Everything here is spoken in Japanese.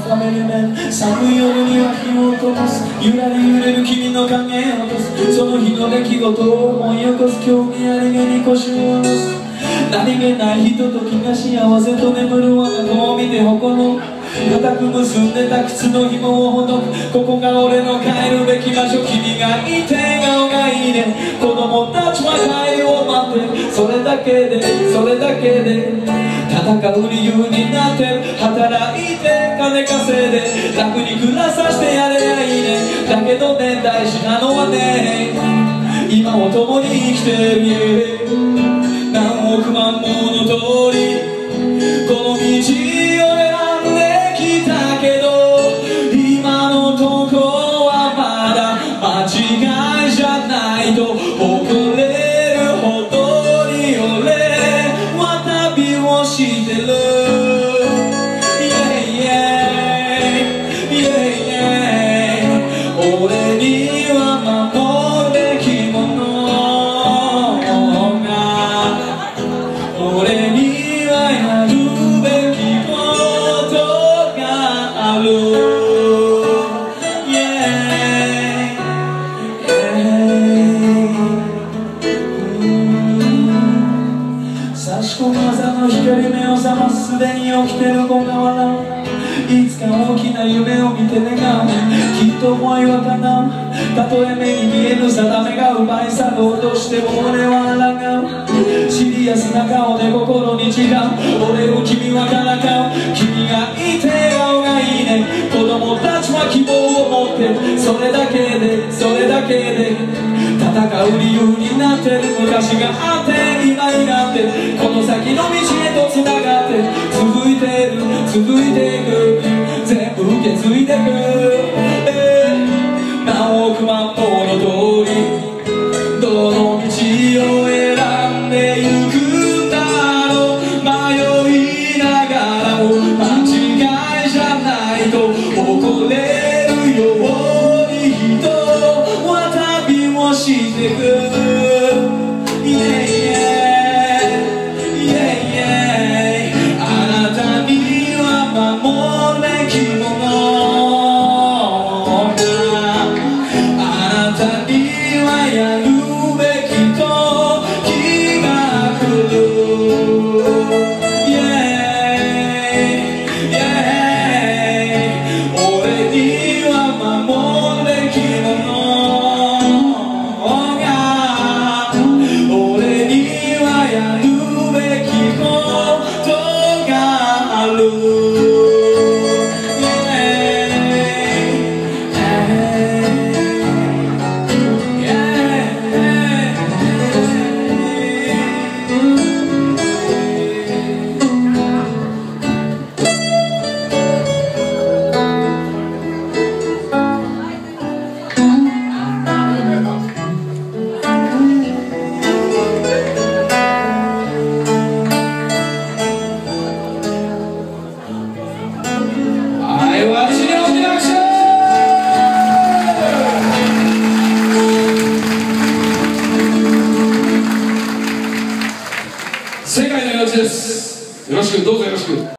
かめる面、寒い夜には火を灯す、ゆらり揺れる君の影を落とす、その日の出来事を思い起こす、興味ありげに腰を下ろす。何気ないひとときが幸せと眠る我が子を見て誇る。固く結んでた靴の紐をほどく、ここが俺の帰るべき場所。君がいて笑顔がいいね、子供たちは帰りを待って、それだけでそれだけで戦う理由になってる。働いて金稼いで楽に暮らさしてやれやいいね。だけどね、大事なのはね、今を共に生きてる。何億万もの通りこの道を選んできたけど、今のとこはまだ間違いじゃないと誇れるほどに俺は旅をしてる。俺には守るべきものが、俺にはやるべきことがある。差し込む朝の光、目を覚ますすでに起きてる子が笑う。いつか大きな夢を見て願う、きっと思いは叶う。たとえ目に見えぬ定めが奪い去ろうとしても俺は抗う。シリアスな顔で心に違う俺を君はからかう。君がいて笑顔がいいね、子供たちは希望を持ってる。それだけでそれだけで戦う理由になってる。昔があって今になってこの先の道へとつながって続いてる続いていく、全部受け継いでく。何億万歩の通りどの道を選んでゆくんだろう。迷いながらも間違いじゃないと誇れるように人は旅をしてく。あなたには守るべきものが、あなたにはやるべき時が来る。俺には守るべきものが、俺にはやるべきことがある。世界の命です。よろしく、どうぞよろしく。